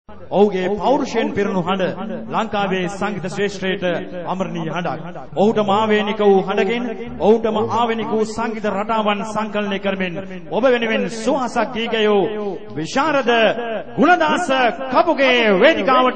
ඔහුගේ පෞරුෂයෙන් පිරුණු හඬ ලංකාවේ සංගීත ශ්‍රේෂ්ඨයට අමරණීය හඬක්. ඔහුටම ආවේනික වූ හඬකින් ඔහුටම ආවේනික වූ සංගීත රටාවන් සංකලනය කරමින් ඔබ වෙනුවෙන් සුවහසක් ගී ගයෝ විශාරද ගුණදාස කපුගේ වේදිකාවට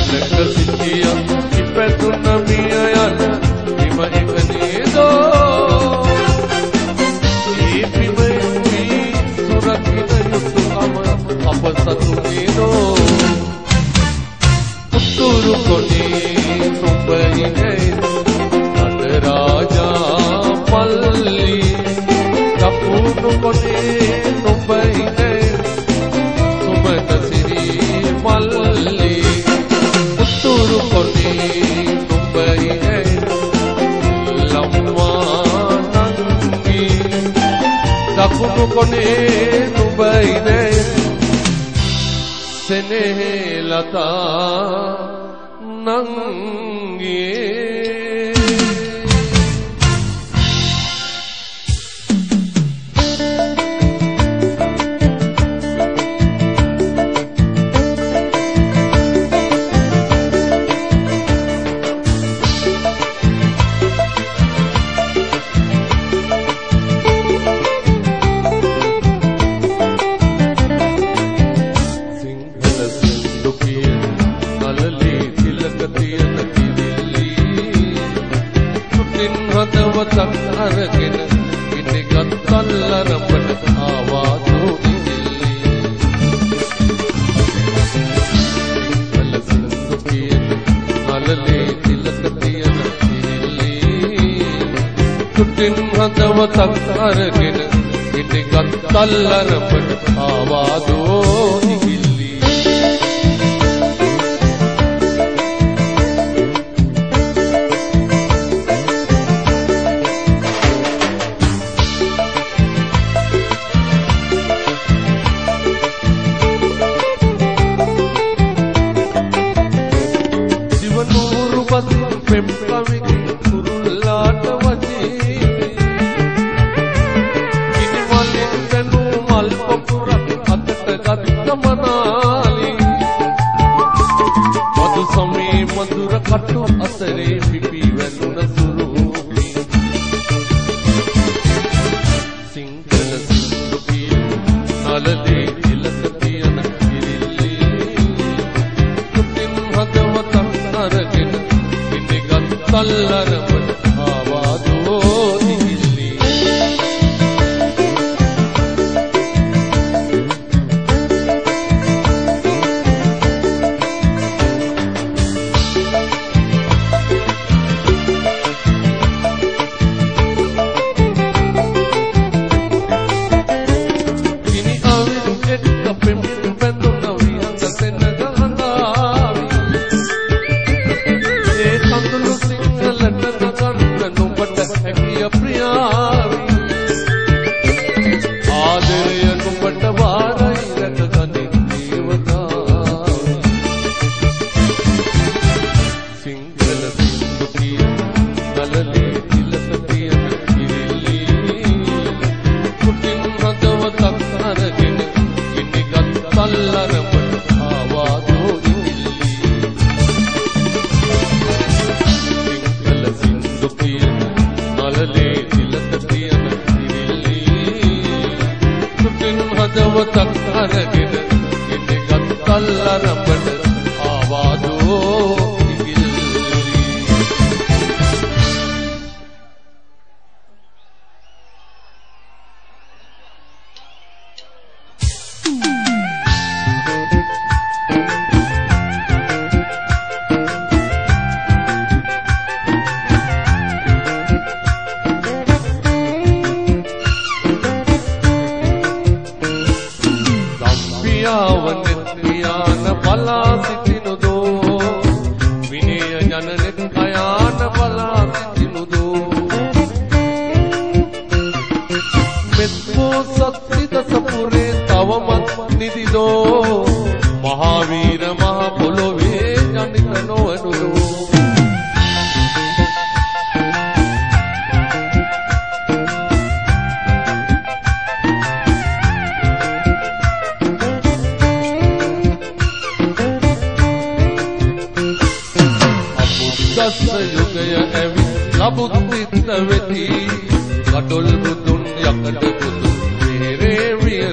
තැනක සිටිය ඉපැතුන මිය යන හිම එක නේදෝ ඒ පිබෙහි සුරකින යුතුකම අප සතු නේදෝ උතුරු කොනේ නුඹයිනේ අද රාජා පල්ලි දකුණු කොනේ නුඹයිනේ සුමන සිරි මල්ලි උතුරු කොනේ නුඹයිනේ ලම්මා නංගි දකුණු කොනේ නුඹයිනේ සෙනෙහෙ ලතා නංගියේ හදවතක් අරගෙන පිටගත් කල්ලරඹට ආවාදෝ නිදිල්ලි කලසඳු කියන නලලේ තිලක තියෙන නිදිල්ලි තුටින් හදවතක් අරගෙන පිටගත් කල්ලරඹට ආවාදෝ නිදිල්ලි කටු අතරේ පිපි වැළුන සුරුපි සිංහල සුරුපි නලලේ තිලක තියන කිරිල්ලි තුටින් හදවතක් අරගෙන පිටගත් කල්ලරඹට ආවාදෝ නිදිල්ලි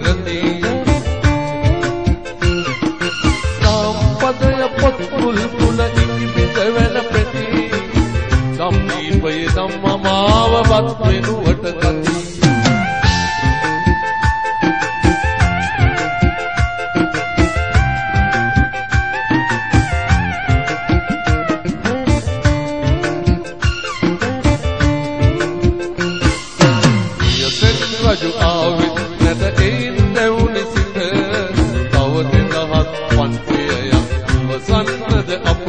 Put මාවවත් වෙනුවට ගති රජු ආවෙත් නැත එයින් දැවුනි සිත තව 2500ක් ඉවසන්නද අප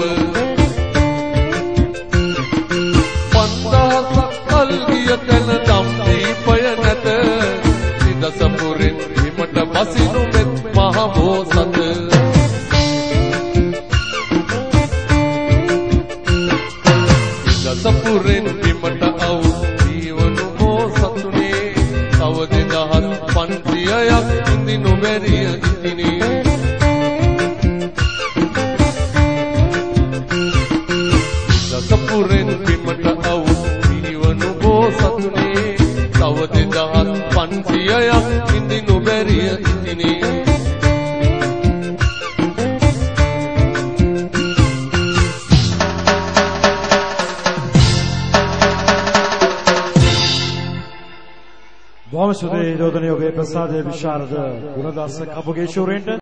5000ක් කල් ගිය තැන දම් දීපය නැත සිදසපුරින් හිමට බසිනු මෙත් මහ බෝසත සිදසපුරින් හිමට අවු ජීවනු බෝසතුනේ තව 2500ක් ඉඳිනු බැරිය ඉතිනේ දසපුරෙන් බිමට අවු ජීවනු බෝසතුනේ තව 2500ක් ඉඳිනු බැරිය ඉතිනේ බොහොම සුදේ යෝධනයෝගේ ප්‍රසාදයේ විශාරද ගුණදාස කපුගේ ශූරයන්ට